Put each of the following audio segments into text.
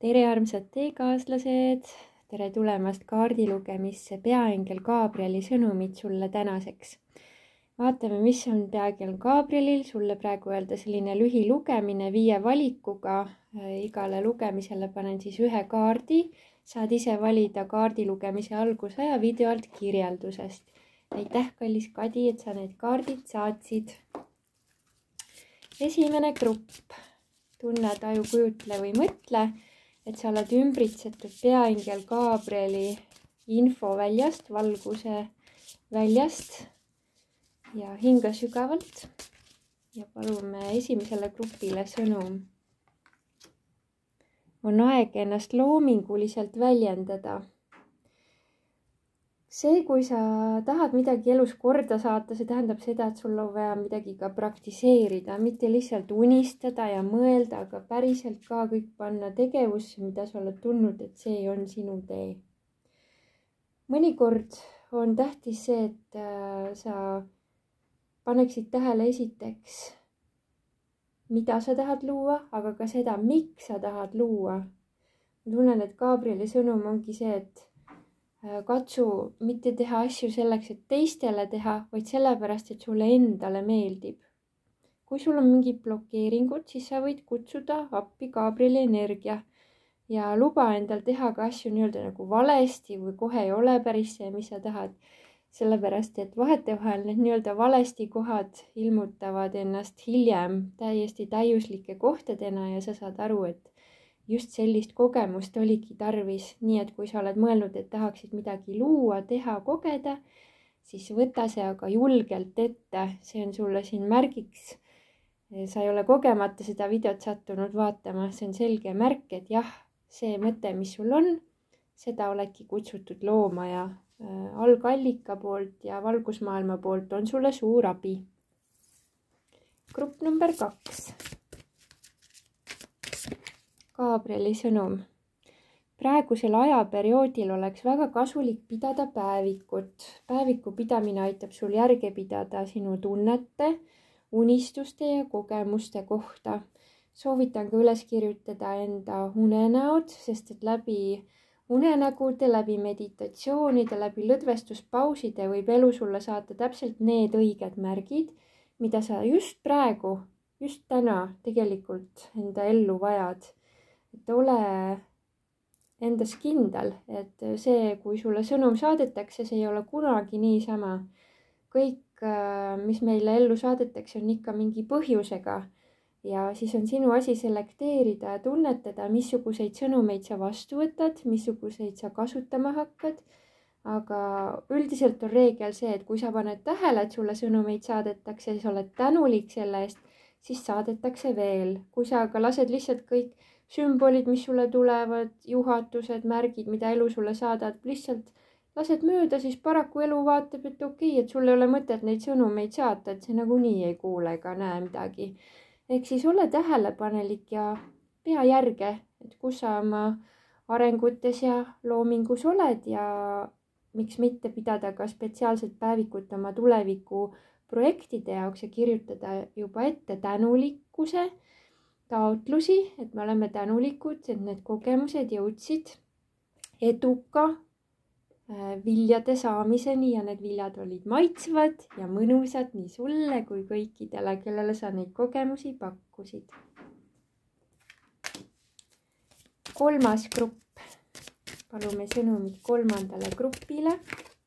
tere, armsad teekaaslased! Tere tulemast kaardilugemisse Peaingel Gabrieli sõnumid sulle tänaseks. Vaatame, mis on Peaingel Gabrielil sulle praegu öelda selline lühilugemine 5 valikuga. Igale lugemisele panen siis ühe kaardi. Saad ise valida kaardilugemise algusaja video alt kirjeldusest. Aitäh, kallis Kadi, et sa need kaardid saatsid. Esimene grupp. Tunne, taju, kujutle või mõtle, et sa oled ümbritsetud Peaingel Gabrieli infoväljast, valguse väljast ja hinga sügavalt ja palume esimesele grupile sõnum. On aeg ennast loominguliselt väljendada. See, kui sa tahad midagi elus korda saata, see tähendab seda, et sul on vaja midagi ka praktiseerida, mitte lihtsalt unistada ja mõelda, aga päriselt ka kõik panna tegevusse, mida sa oled tundnud, et see on sinu tee. Mõnikord on tähtis see, et sa paneksid tähele esiteks, mida sa tahad luua, aga ka seda, miks sa tahad luua. Ma tunnen, et Gabrieli sõnum ongi see, et katsu mitte teha asju selleks, et teistele teha, vaid sellepärast, et sulle endale meeldib. Kui sul on mingid blokeeringud, siis sa võid kutsuda appi Gabrieli energia ja luba endal teha ka asju nii-öelda nagu valesti või kohe ei ole päris see, mis sa tahad. Sellepärast, et vahetevahel need nii-öelda valesti kohad ilmutavad ennast hiljem täiesti täiuslike kohtadena ja sa saad aru, et just sellist kogemust oligi tarvis, nii et kui sa oled mõelnud, et tahaksid midagi luua, teha, kogeda, siis võta see aga julgelt ette. See on sulle siin märgiks. Sa ei ole kogemata seda videot sattunud vaatama. See on selge märk, et jah, see mõte, mis sul on, seda oledki kutsutud looma ja algallika poolt ja valgusmaailma poolt on sulle suur abi. Grupp number 2. Gabrieli sõnum. Praegusel ajaperioodil oleks väga kasulik pidada päevikut. Päeviku pidamine aitab sul järge pidada sinu tunnete, unistuste ja kogemuste kohta. Soovitan ka üles kirjutada enda unenäod, sest et läbi unenägude, läbi meditatsioonide, läbi lõdvestuspauside võib elu sulle saata täpselt need õiged märgid, mida sa just praegu, just täna tegelikult enda ellu vajad. Et ole endas kindel, et see, kui sulle sõnum saadetakse, see ei ole kunagi niisama. Kõik, mis meile ellu saadetakse, on ikka mingi põhjusega. Ja siis on sinu asi selekteerida ja tunnetada, missuguseid sõnumeid sa vastu võtad, missuguseid sa kasutama hakkad. Aga üldiselt on reegel see, et kui sa paned tähele, et sulle sõnumeid saadetakse, siis oled tänulik selle eest, siis saadetakse veel. Kui sa aga lased lihtsalt kõik sümbolid, mis sulle tulevad, juhatused, märgid, mida elu sulle saadad, lihtsalt lased mööda, siis paraku elu vaatab, et okei, et sul ei ole mõtet neid sõnumeid saata, et see nagunii ei kuule ega näe midagi. Ehk siis ole tähelepanelik ja pea järge, et kus sa oma arengutes ja loomingus oled ja miks mitte pidada ka spetsiaalselt päevikut oma tuleviku projektide jaoks ja kirjutada juba ette tänulikkuse taotlusi, et me oleme tänulikud, et need kogemused jõudsid eduka viljade saamiseni ja need viljad olid maitsvad ja mõnusad nii sulle kui kõikidele, kellele sa neid kogemusi pakkusid. 3. grupp. Palume sõnumid 3. grupile.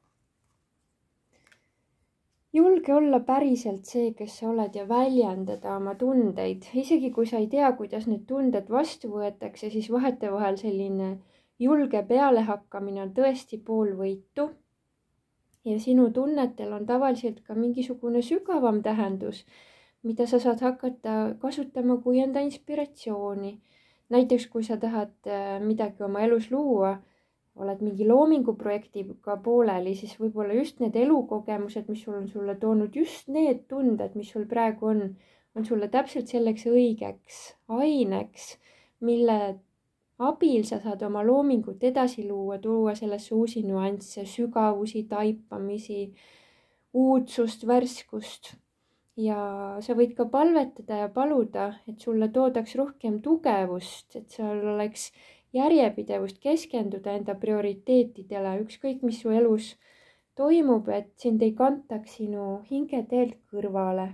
Julge olla päriselt see, kes sa oled ja väljendada oma tundeid. Isegi kui sa ei tea, kuidas need tunded vastu võetakse, siis vahetevahel selline julge pealehakkamine on tõesti pool võitu. Ja sinu tunnetel on tavaliselt ka mingisugune sügavam tähendus, mida sa saad hakata kasutama kui enda inspiratsiooni. Näiteks, kui sa tahad midagi oma elus luua, oled mingi loominguprojektiga pooleli, siis võib-olla just need elukogemused, mis sul on sulle toonud, just need tunded, mis sul praegu on sulle täpselt selleks õigeks aineks, mille abil sa saad oma loomingut edasi luua, tuua sellesse uusi nüansse, sügavusi, taipamisi, uudsust, värskust. Ja sa võid ka palvetada ja paluda, et sulle toodaks rohkem tugevust, et sul oleks järjepidevust, keskenduda enda prioriteetidele, ükskõik mis su elus toimub, et sind ei kantaks sinu hingeteelt kõrvale.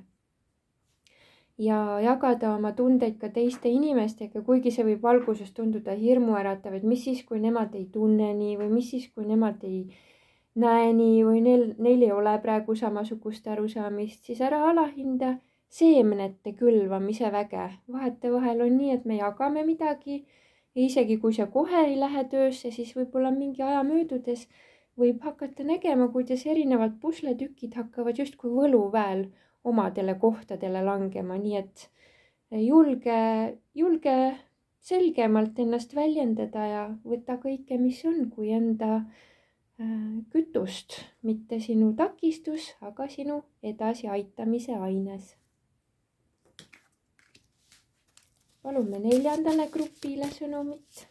Ja jagada oma tundeid ka teiste inimestega, kuigi see võib alguses tunduda hirmuäratav, et mis siis, kui nemad ei tunne nii või mis siis, kui nemad ei näe nii või neil ei ole praegu samasugust arusaamist, siis ära alahinda seemnete külvamise väge. Vahetevahel on nii, et me jagame midagi ja isegi kui see kohe ei lähe töösse, siis võib-olla mingi aja möödudes võib hakata nägema, kuidas erinevad pusletükid hakkavad justkui võluväel omadele kohtadele langema, nii et julge selgemalt ennast väljendada ja võta kõike, mis on, kui enda kütust, mitte sinu takistus, aga sinu edasiaitamise aines. Palume 4. grupile sõnumit.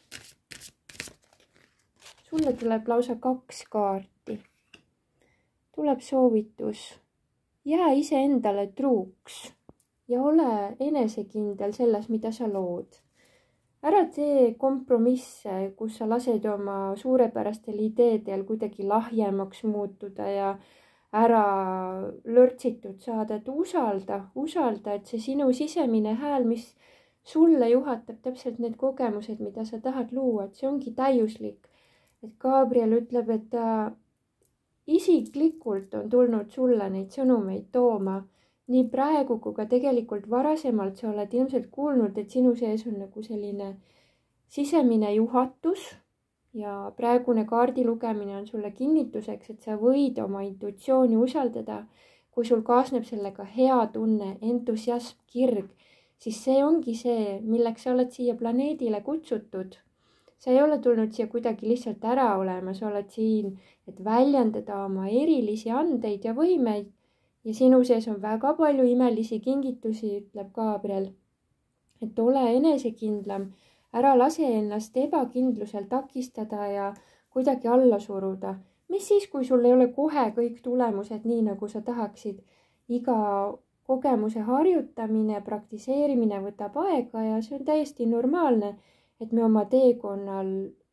Sulle tuleb lausa 2 kaarti. Tuleb soovitus. Jää iseendale truuks ja ole enesekindel selles, mida sa lood. Ära tee kompromisse, kus sa lased oma suurepärastel ideedel kuidagi lahjemaks muutuda ja ära lörtsitud saada, et usalda, et see sinu sisemine hääl, mis sulle juhatab täpselt need kogemused, mida sa tahad luua, et see ongi täiuslik. Et Gabriel ütleb, et ta isiklikult on tulnud sulle neid sõnumeid tooma, nii praegu kui ka tegelikult varasemalt sa oled ilmselt kuulnud, et sinu sees on nagu selline sisemine juhatus ja praegune kaardi lugemine on sulle kinnituseks, et sa võid oma intuitsiooni usaldada. Kui sul kaasneb sellega hea tunne, entusiasm, kirg, siis see ongi see, milleks sa oled siia planeedile kutsutud. Sa ei ole tulnud siia kuidagi lihtsalt ära olema, sa oled siin, et väljendada oma erilisi andeid ja võimeid ja sinu sees on väga palju imelisi kingitusi, ütleb Gabriel. Et ole enesekindlam, ära lase ennast ebakindlusel takistada ja kuidagi alla suruda. Mis siis, kui sul ei ole kohe kõik tulemused nii, nagu sa tahaksid? Iga kogemuse harjutamine, praktiseerimine võtab aega ja see on täiesti normaalne, et me oma teekonnal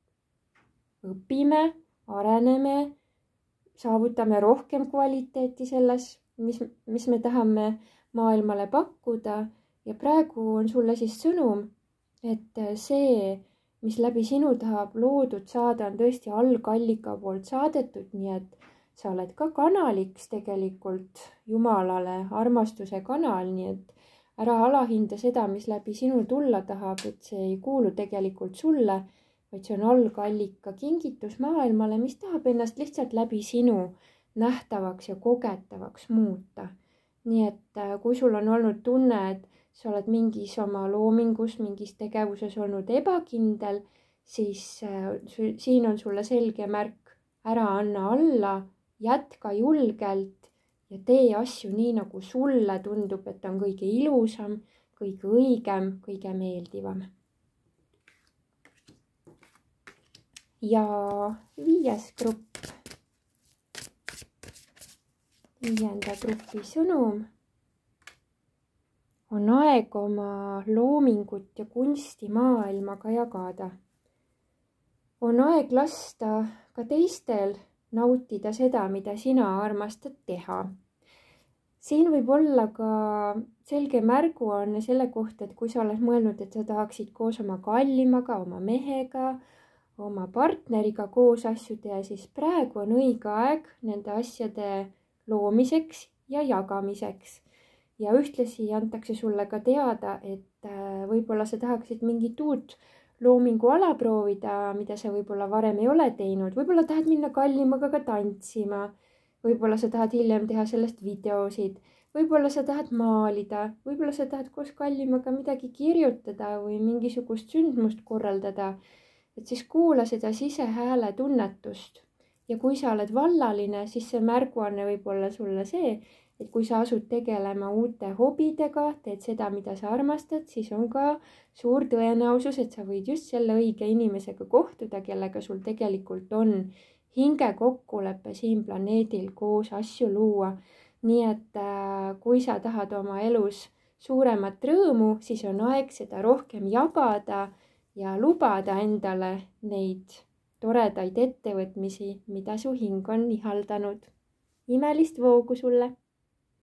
õpime, areneme, saavutame rohkem kvaliteeti selles, mis me tahame maailmale pakkuda ja praegu on sulle siis sõnum, et see, mis läbi sinu tahab loodud saada, on tõesti algallika poolt saadetud, nii et sa oled ka kanaliks tegelikult Jumalale, armastuse kanal, nii et ära alahinda seda, mis läbi sinu tulla tahab, et see ei kuulu tegelikult sulle, vaid see on algallika kingitus maailmale, mis tahab ennast lihtsalt läbi sinu nähtavaks ja kogetavaks muuta. Nii et kui sul on olnud tunne, et sa oled mingis oma loomingus, mingis tegevuses olnud ebakindel, siis siin on sulle selge märk, ära anna alla, jätka julgelt ja tee asju nii, nagu sulle tundub, et on kõige ilusam, kõige õigem, kõige meeldivam. Ja 5. grupp. 5. grupi sõnum. On aeg oma loomingut ja kunsti maailmaga jagada. On aeg lasta ka teistel nautida seda, mida sina armastad teha. Siin võib olla ka selge märguanne selle kohta, et kui sa oled mõelnud, et sa tahaksid koos oma kallimaga, oma mehega, oma partneriga koos asju teha, siis praegu on õige aeg nende asjade loomiseks ja jagamiseks. Ja ühtlasi antakse sulle ka teada, et võib-olla sa tahaksid mingit uut loomingu ala proovida, mida sa võib-olla varem ei ole teinud. Võib-olla tahad minna kallimaga ka tantsima. Võib-olla sa tahad hiljem teha sellest videosid. Võib-olla sa tahad maalida. Võib-olla sa tahad koos kallimaga midagi kirjutada või mingisugust sündmust korraldada. Et siis kuula seda sisehääle tunnetust. Ja kui sa oled vallaline, siis see märguanne võib olla sulle see, et kui sa asud tegelema uute hobidega, teed seda, mida sa armastad, siis on ka suur tõenäosus, et sa võid just selle õige inimesega kohtuda, kellega sul tegelikult on hinge kokkulepe siin planeedil koos asju luua. Nii et kui sa tahad oma elus suuremat rõõmu, siis on aeg seda rohkem jagada ja lubada endale neid toredaid ettevõtmisi, mida su hing on ihaldanud. Imelist voogu sulle!